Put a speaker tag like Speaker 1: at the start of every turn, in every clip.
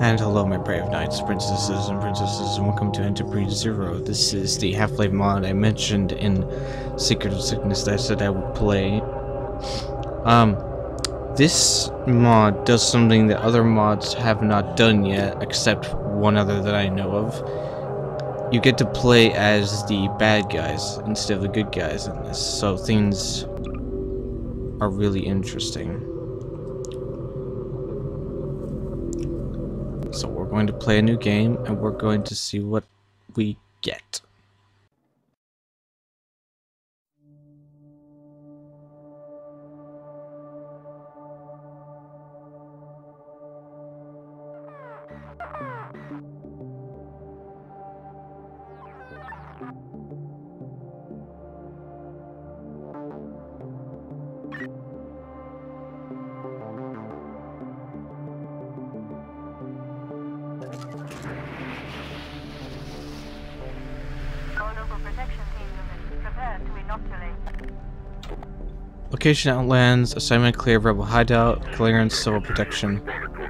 Speaker 1: And hello my brave knights, princesses, and welcome to Entropy Zero. This is the Half-Life mod I mentioned in Secret of Sickness that I said I would play. This mod does something that other mods have not done yet, except one other that I know of. You get to play as the bad guys instead of the good guys in this, so things are really interesting. So we're going to play a new game, and we're going to see what we get. Location Outlands, assignment clear rebel hideout, clearance civil protection.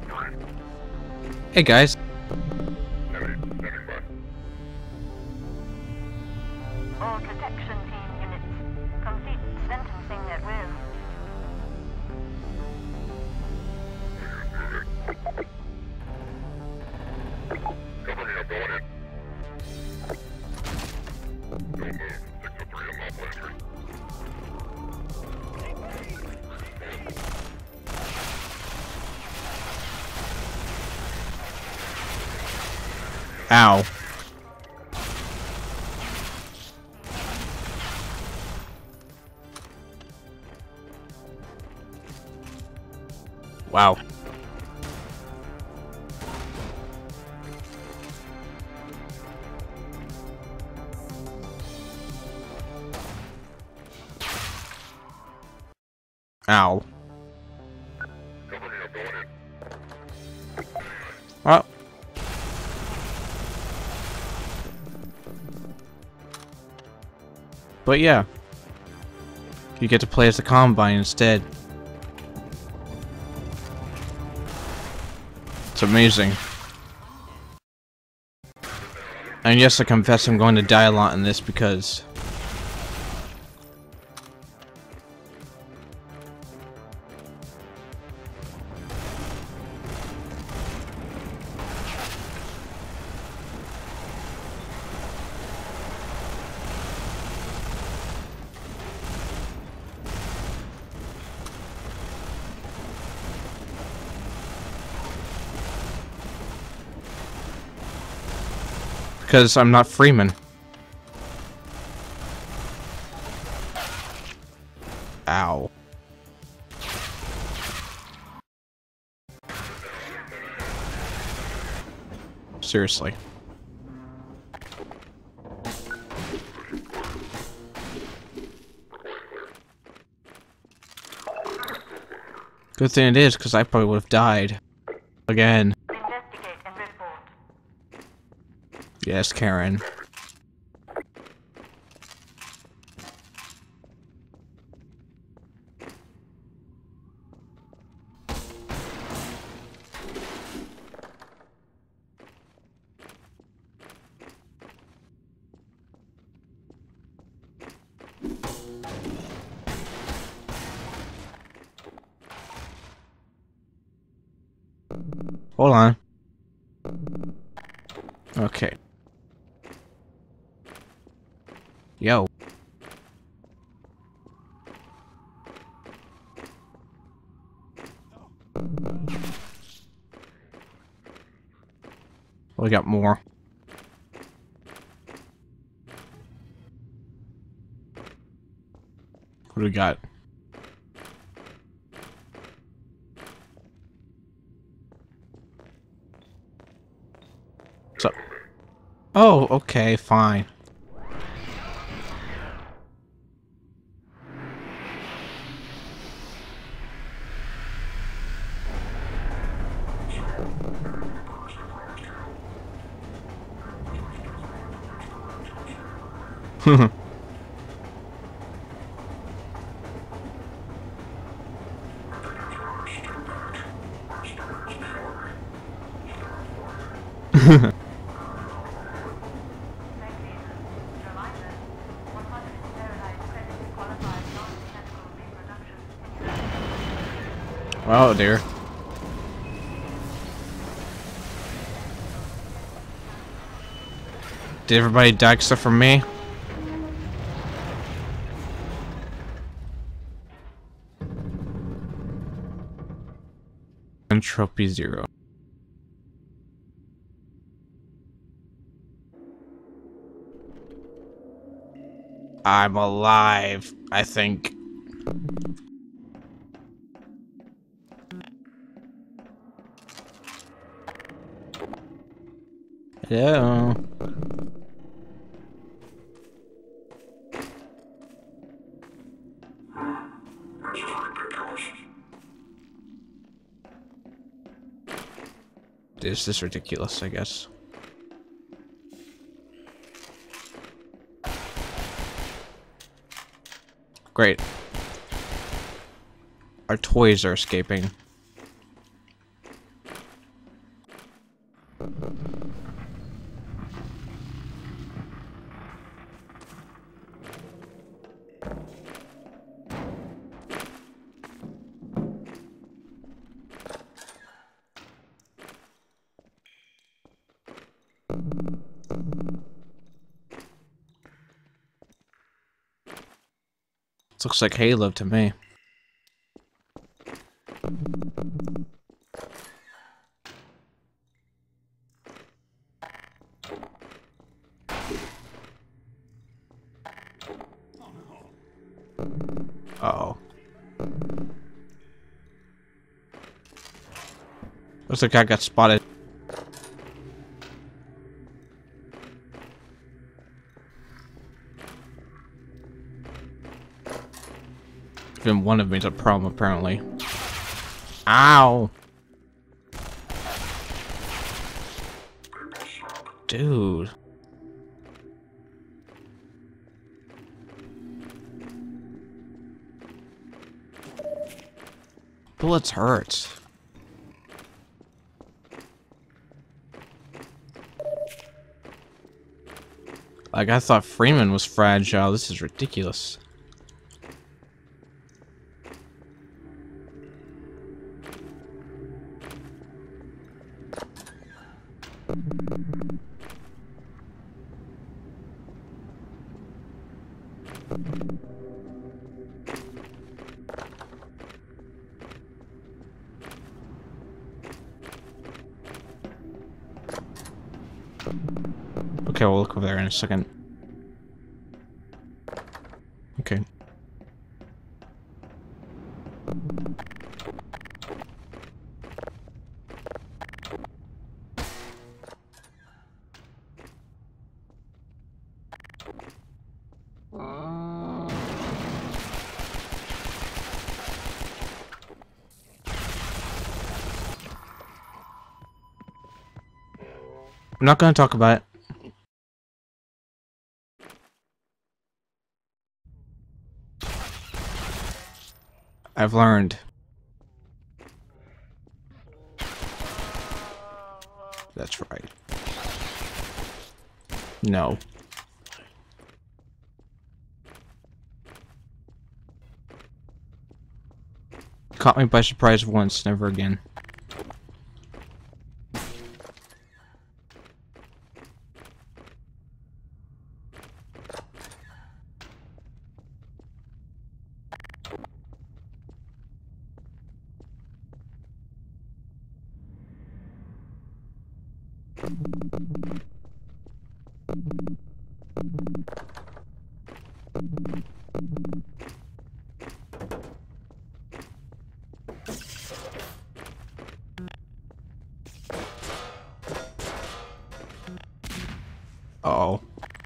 Speaker 1: Hey guys.
Speaker 2: All protection team units, complete sentencing at will.
Speaker 1: Ow. Wow. Ow. Oh. But yeah, you get to play as the Combine instead. It's amazing. And yes, I confess I'm going to die a lot in this because I'm not Freeman. Ow. Seriously. Good thing it is, because I probably would have died. Again.
Speaker 2: Investigate and report.
Speaker 1: Yes, Karen. Hold on. Okay. Yo. We got more. What do we got? So. Oh, okay, fine. Oh dear. Did everybody die except for me? Entropy Zero. I'm alive, I think. Hello. This is ridiculous, I guess. Great. Our toys are escaping. This looks like Halo to me. Uh-oh. Looks like I got spotted. Even one of me is a problem, apparently. Ow! Dude. Bullets hurt. Like, I thought Freeman was fragile. This is ridiculous. Okay, we'll look over there in a second. Okay. I'm not gonna talk about it. I've learned. That's right. No. Caught me by surprise once, never again. Uh-oh.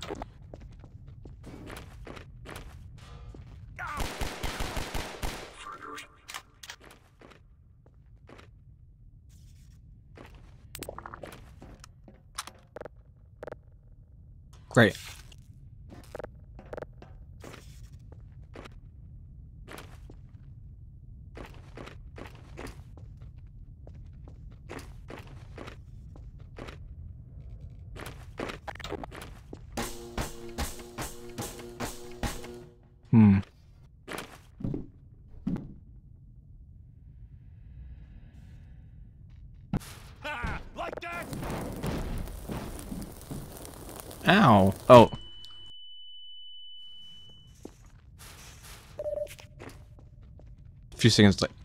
Speaker 1: Great. Ow. Oh. A few seconds later.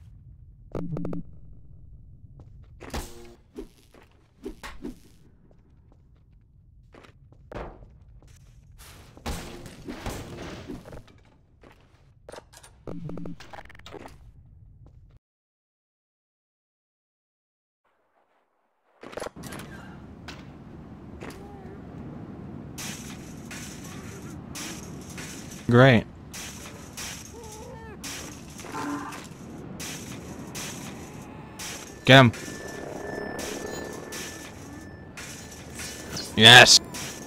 Speaker 1: Great. Get him. Yes.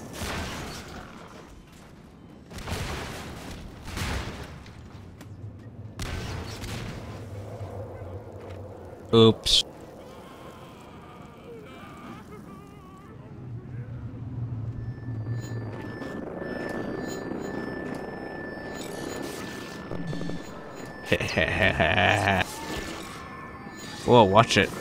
Speaker 1: Oops. Whoa, watch it.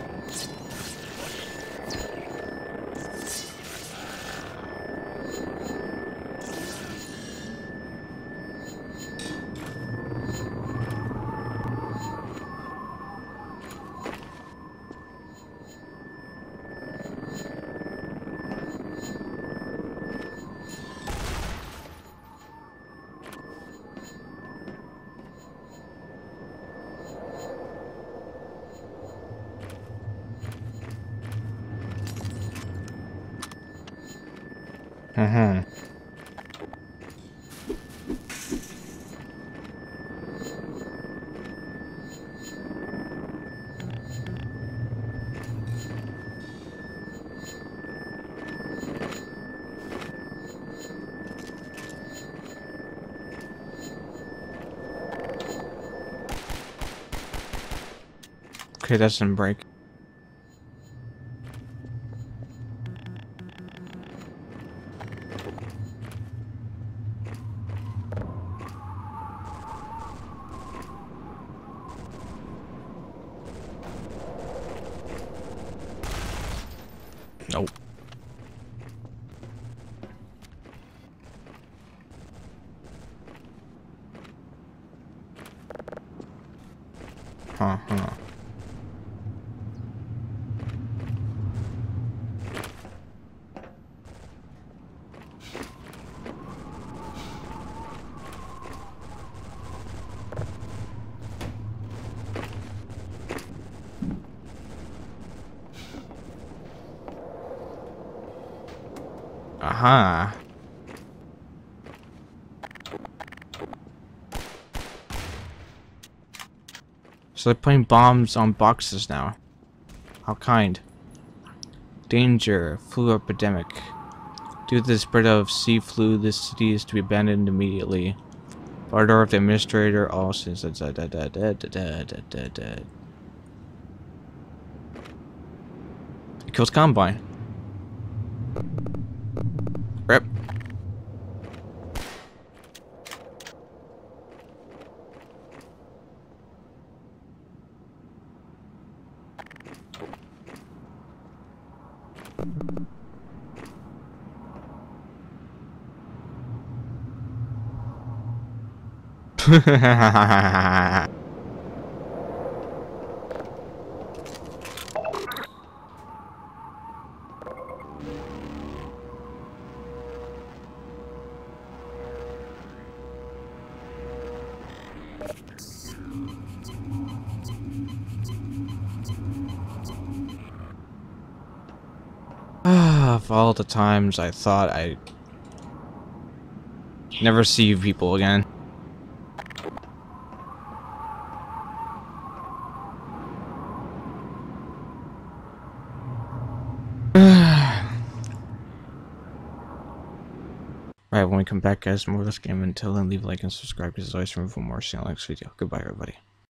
Speaker 1: Okay, that doesn't break. Nope. Huh. Aha. So they're putting bombs on boxes now. How kind. Danger. Flu epidemic. Due to the spread of sea flu, this city is to be abandoned immediately. Order of the administrator, all since it kills Combine. Rip. Of all the times I thought I'd never see you people again. Alright, when we come back, guys, more of this game. Until then, leave a like and subscribe because it's always room for more. See you in the next video. Goodbye, everybody.